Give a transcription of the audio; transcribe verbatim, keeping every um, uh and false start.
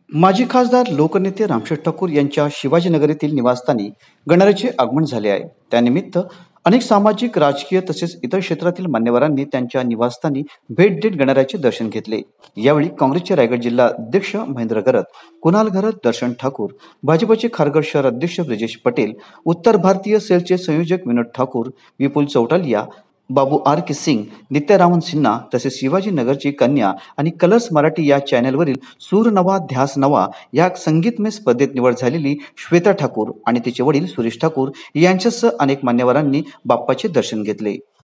माजी खासदार लोकनेते रामशेठ ठाकूर यांच्या शिवाजीनगर येथील निवासस्थानी गणरायाचे आगमन झाले आहे. त्यानिमित्त अनेक सामाजिक, राजकीय तसेच इतर क्षेत्रातील मान्यवरांनी त्यांच्या निवासस्थानी भेट देत गणरायाचे दर्शन घेतले. यावेळी काँग्रेसचे रायगड जिल्हा अध्यक्ष महेंद्र घरत, कुणाल घरत, दर्शन ठाकूर, भाजपचे खारघर शहर अध्यक्ष ब्रिजेश पटेल, उत्तर भारतीय सेलचे संयोजक विनोद ठाकूर, विपुल चौटालिया, बाबू आर के सिंग, नित्यारामन सिन्हा तसेच शिवाजीनगरची कन्या आणि कलर्स मराठी या चॅनेलवरील सूर नवा ध्यास नवा या संगीतमय स्पर्धेत निवड झालेली श्वेता ठाकूर आणि तिचे वडील सुरेश ठाकूर यांच्यासह अनेक मान्यवरांनी बाप्पाचे दर्शन घेतले.